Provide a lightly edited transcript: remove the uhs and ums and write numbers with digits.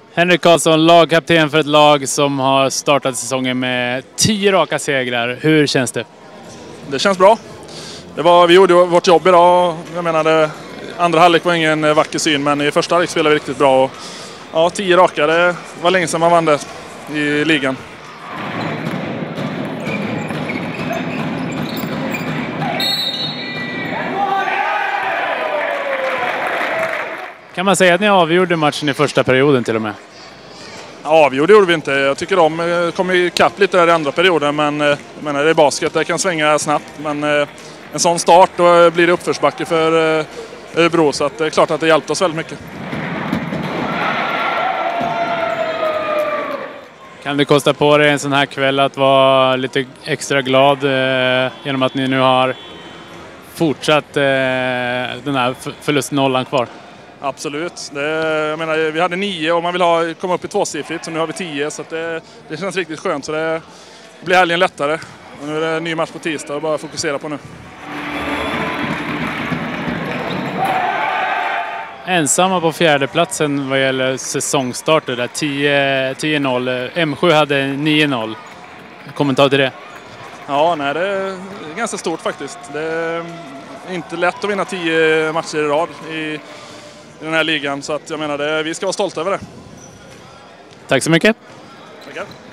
Henrik Karlsson, lagkapten för ett lag som har startat säsongen med 10 raka segrar. Hur känns det? Det känns bra. Vi gjorde vårt jobb idag. Jag menade, andra halvlek var ingen vacker syn, men i första halvlek spelade vi riktigt bra. Och, ja, 10 raka, det var länge sedan man vann det i ligan. Kan man säga att ni avgjorde matchen i första perioden till och med? Avgjorde gjorde vi inte. Jag tycker de kom ikapp lite där i andra perioden, men jag menar, det är basket, det kan svänga snabbt. Men en sån start, då blir det uppförsbacke för Örebro, så att det är klart att det hjälpte oss väldigt mycket. Kan du kosta på dig en sån här kväll att vara lite extra glad genom att ni nu har fortsatt den här förlustnollan kvar? Absolut. Jag menar, vi hade 9 och man vill komma upp i tvåsiffrigt, så nu har vi 10, så att det känns riktigt skönt. Så det blir helgen lättare. Och nu är det en ny match på tisdag och bara fokusera på nu. Ensamma på fjärdeplatsen vad gäller säsongstarter där, 10-0. M7 hade 9-0. Kommentar till det? Ja, nej, det är ganska stort faktiskt. Det är inte lätt att vinna 10 matcher i rad i den här ligan, så att jag menar, vi ska vara stolta över det. Tack så mycket. Tackar.